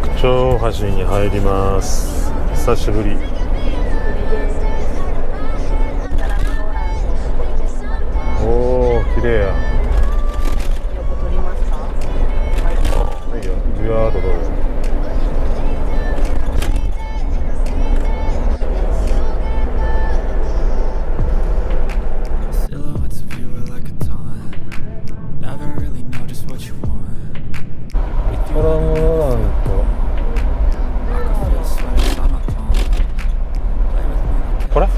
長大橋に入ります。久しぶり。おー、綺麗や。 横取りますか？ はいよ、ビワードどうぞ。トラムロランとこれ？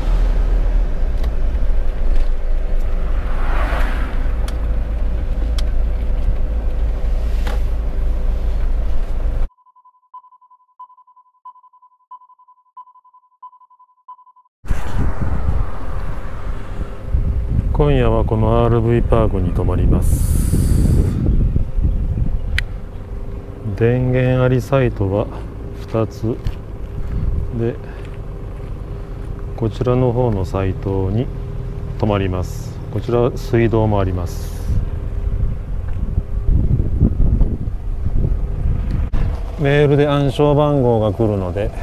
今夜はこの RV パークに泊まります。電源ありサイトは2つで、こちらの方のサイトに泊まります。こちらは水道もあります。メールで暗証番号が来るので、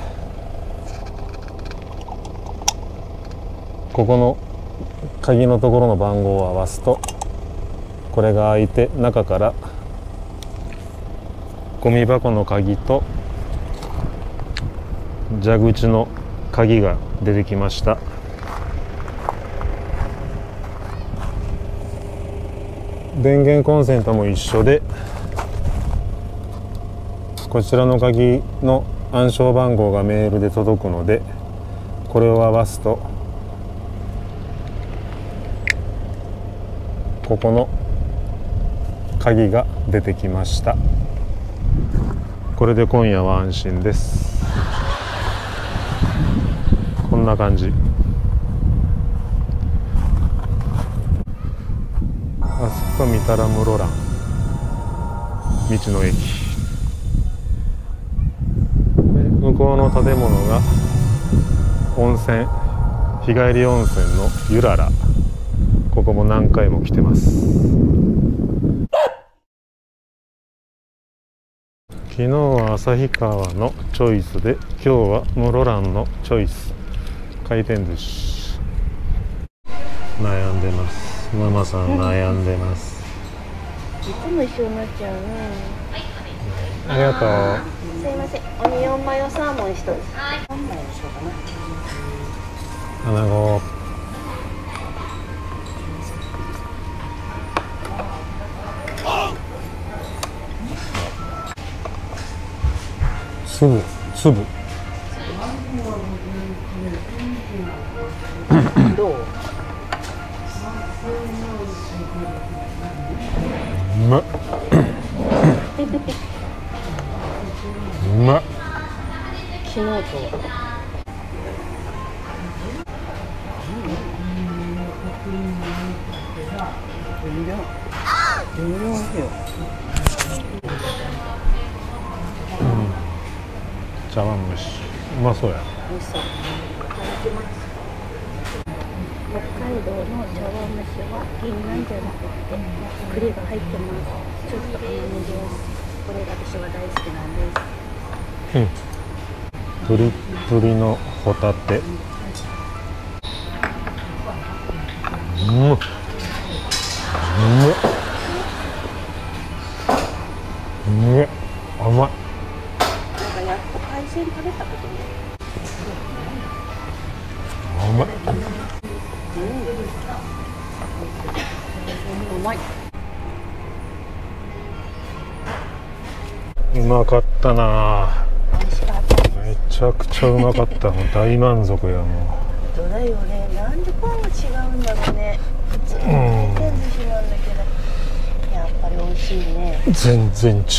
ここの鍵のところの番号を合わすとこれが開いて、中からゴミ箱の鍵と蛇口の鍵が出てきました。電源コンセントも一緒で、こちらの鍵の暗証番号がメールで届くので、これを合わすとここの鍵が出てきました。これで今夜は安心です。こんな感じ。あそこ見たら室蘭道の駅。向こうの建物が温泉、日帰り温泉のゆらら。ここも何回も来てます。昨日は旭川のチョイスで、今日は室蘭のチョイス。回転寿司悩んでます。ママさん悩んでます。 いつも一緒になっちゃうね。 ありがとう。 すいません、オニオンマヨサーモン一つ。何枚にしようかな。 穴子。粒。 どう？ うまっ。うまっ。 昨日とは。全然美味しいよ。 茶碗蒸しうまそうや。 美味しそう。いただきます。北海道の茶碗蒸しは銀なんじゃなくて栗が入ってます。ちょっと甘めです。これが私は大好きなんです。 プリップリのホタテ。うまっ。甘い。 なんかやっと海鮮食べたことね。 甘い。 うまい。 うまかったな。 美味しかった。 めちゃくちゃうまかった。もう大満足や。もう本当だよね。なんでこんな違うんだろうね。普通の回転寿司なんだけど、やっぱり美味しいね。 全然違う。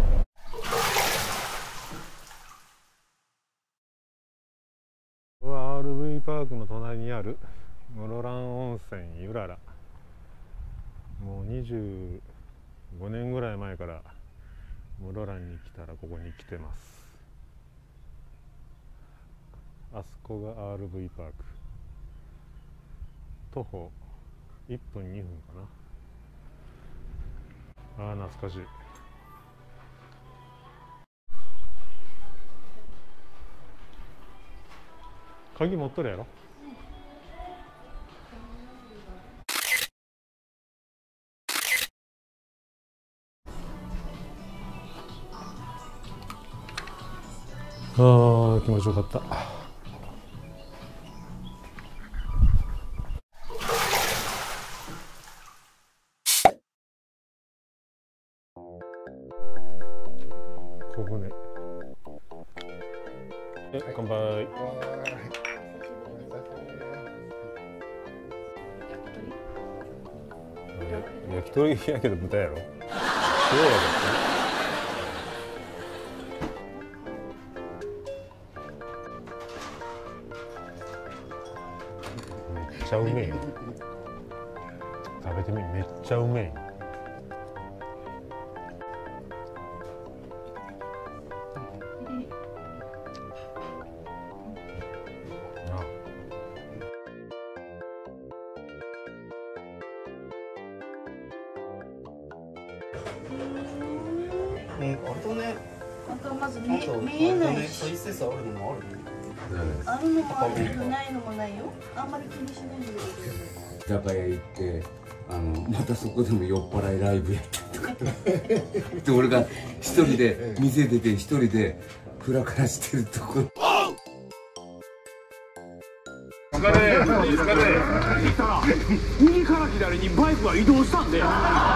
ここは RV パークの隣にある室蘭温泉ゆらら。もう25年ぐらい前から室蘭に来たらここに来てます。あそこが RV パーク。徒歩1分2分かな。ああ、懐かしい。 鍵持っとるやろ。ああ、気持ちよかった。小舟。乾杯。焼き鳥やけど豚やろ。塩やめっちゃうめえよ。食べてみ、めっちゃうめえ。 あれだね。 なんかまず見えないし。 そういう説あるのもあるね。 あるのもあるけどないのもないよ。あんまり気にしないで。 居酒屋行ってまたそこでも酔っ払いライブやったりとかで俺が一人で店出て一人でフラフラしてるとこ右から左にバイクが移動したんででっ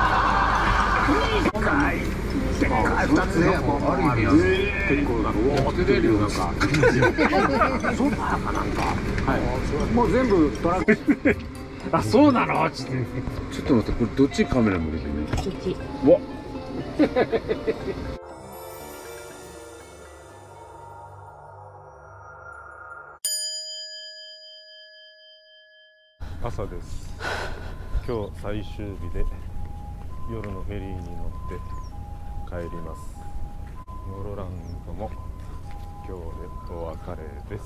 かい2つねあるよ結構おおって出るよなんかそうだなんかはいもう全部トラックあそうなのちょっと待ってこれどっちカメラ向けてねこっち。 うわ朝です。今日最終日で夜のフェリーに乗って帰ります。室蘭とも今日でお別れです。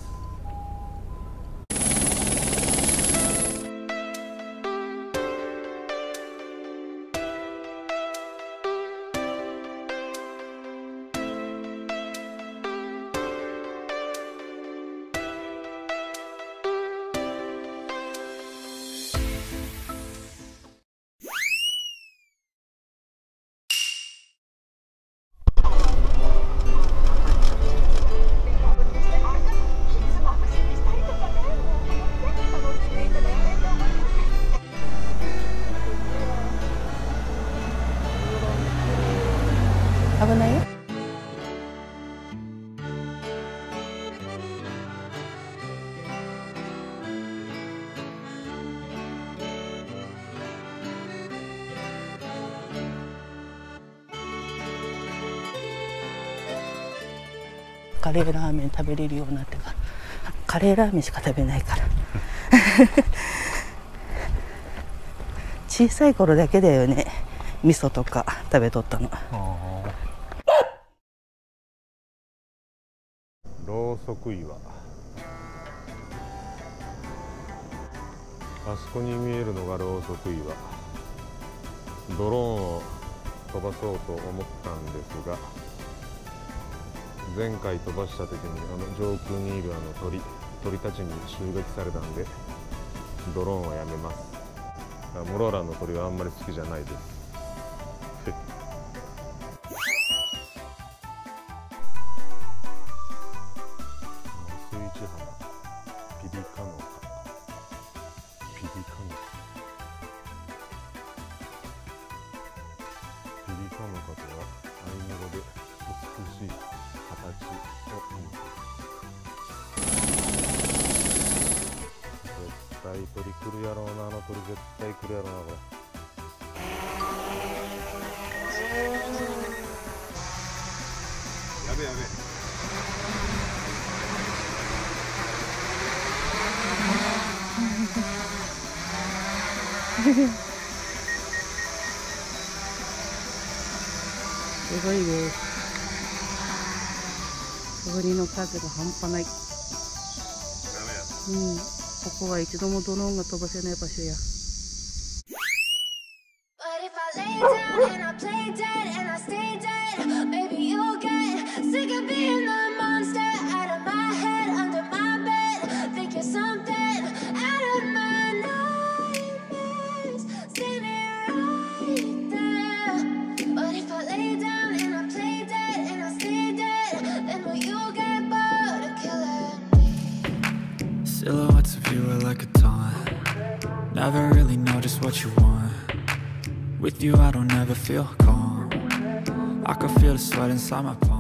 危ないよ。カレーラーメン食べれるようになってからカレーラーメンしか食べないから小さい頃だけだよね味噌とか食べとったの。 ろうそく岩、あそこに見えるのがろうそく岩。ドローンを飛ばそうと思ったんですが、前回飛ばした時に上空にいる鳥たちに襲撃されたんでドローンはやめます。室蘭の鳥はあんまり好きじゃないです。水一浜ピリカノカピリカノカピリカノカとはアイヌ語で美しい形を意味する。絶対鳥来るやろうな、あの鳥絶対来るやろうなこれ。 やべやべすごいです。鳥の数が半端ない。ここは一度もドローンが飛ばせない場所や。 Sick of being the monster out of my head, under my bed. Silhouettes of you are like a taunt. Never really know just what you want. With you I don't ever feel calm. I can feel the sweat inside my palm.